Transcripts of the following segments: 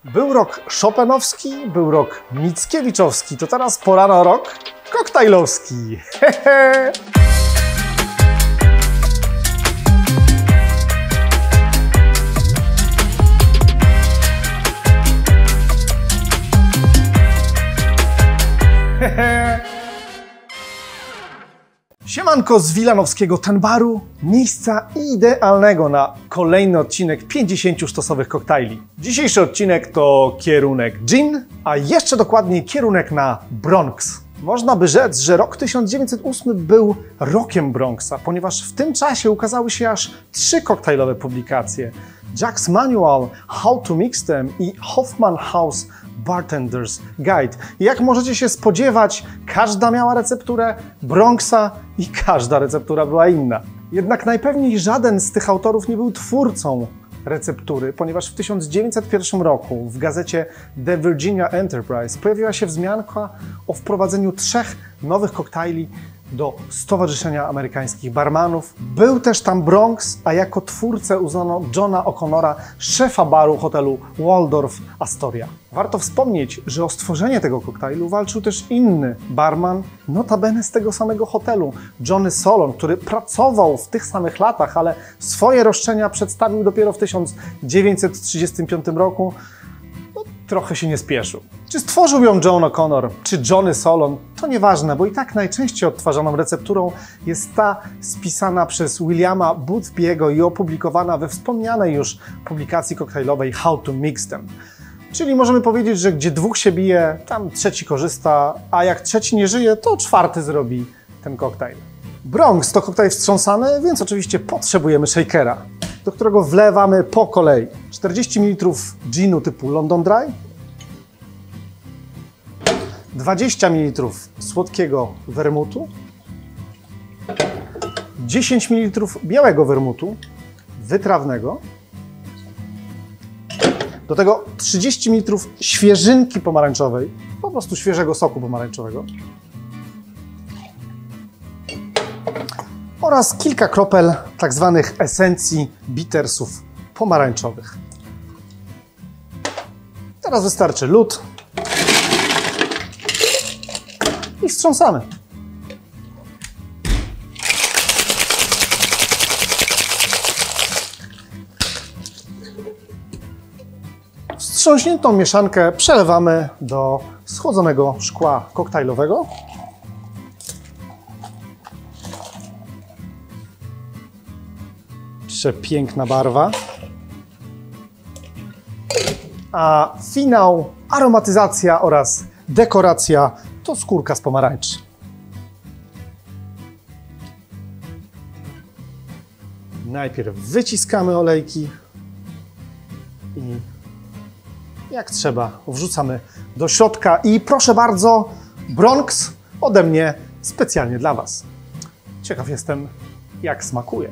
Był rok chopinowski, był rok mickiewiczowski, to teraz pora na rok koktajlowski. Hehe. Siemanko z wilanowskiego Tanbaru, miejsca idealnego na kolejny odcinek 50 sztosowych koktajli. Dzisiejszy odcinek to kierunek gin, a jeszcze dokładniej kierunek na Bronx. Można by rzec, że rok 1908 był rokiem Bronxa, ponieważ w tym czasie ukazały się aż 3 koktajlowe publikacje. Jack's Manual, How to Mix Them i Hoffman House Bartender's Guide. I jak możecie się spodziewać, każda miała recepturę Bronxa i każda receptura była inna. Jednak najpewniej żaden z tych autorów nie był twórcą receptury, ponieważ w 1901 roku w gazecie The Virginia Enterprise pojawiła się wzmianka o wprowadzeniu 3 nowych koktajli do Stowarzyszenia Amerykańskich Barmanów. Był też tam Bronx, a jako twórcę uznano Johna O'Connora, szefa baru hotelu Waldorf Astoria. Warto wspomnieć, że o stworzenie tego koktajlu walczył też inny barman, notabene z tego samego hotelu, Johnny Solon, który pracował w tych samych latach, ale swoje roszczenia przedstawił dopiero w 1935 roku. Trochę się nie spieszył. Czy stworzył ją John O'Connor, czy Johnny Solon, to nieważne, bo i tak najczęściej odtwarzaną recepturą jest ta spisana przez Williama Boothby'ego i opublikowana we wspomnianej już publikacji koktajlowej How to Mix Them. Czyli możemy powiedzieć, że gdzie 2 się bije, tam 3 korzysta, a jak 3 nie żyje, to 4 zrobi ten koktajl. Bronx to koktajl wstrząsany, więc oczywiście potrzebujemy shakera, do którego wlewamy po kolei 40 ml ginu typu London Dry, 20 ml słodkiego wermutu, 10 ml białego wermutu wytrawnego, do tego 30 ml świeżynki pomarańczowej, po prostu świeżego soku pomarańczowego oraz kilka kropel tak zwanych esencji bittersów pomarańczowych. Teraz wystarczy lód i wstrząsamy. Wstrząśniętą mieszankę przelewamy do schłodzonego szkła koktajlowego. Przepiękna barwa. A finał, aromatyzacja oraz dekoracja to skórka z pomarańczy. Najpierw wyciskamy olejki i jak trzeba wrzucamy do środka. I proszę bardzo, Bronx ode mnie specjalnie dla Was. Ciekaw jestem, jak smakuje.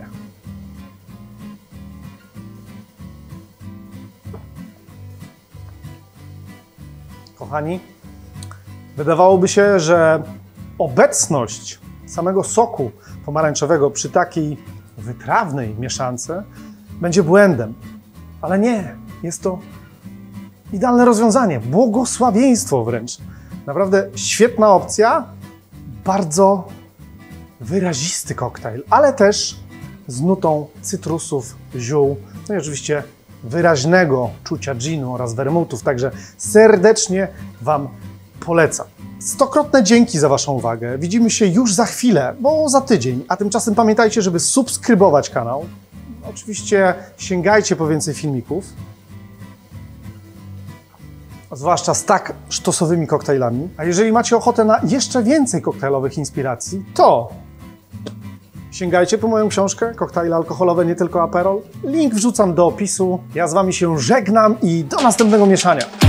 Kochani, wydawałoby się, że obecność samego soku pomarańczowego przy takiej wytrawnej mieszance będzie błędem. Ale nie, jest to idealne rozwiązanie, błogosławieństwo wręcz. Naprawdę świetna opcja, bardzo wyrazisty koktajl, ale też z nutą cytrusów, ziół, no i oczywiście wyraźnego czucia ginu oraz wermutów, także serdecznie Wam polecam. Stokrotne dzięki za Waszą uwagę. Widzimy się już za chwilę, bo za tydzień, a tymczasem pamiętajcie, żeby subskrybować kanał. Oczywiście sięgajcie po więcej filmików, zwłaszcza z tak sztosowymi koktajlami. A jeżeli macie ochotę na jeszcze więcej koktajlowych inspiracji, to sięgajcie po moją książkę Koktajle alkoholowe, nie tylko Aperol. Link wrzucam do opisu. Ja z Wami się żegnam i do następnego mieszania.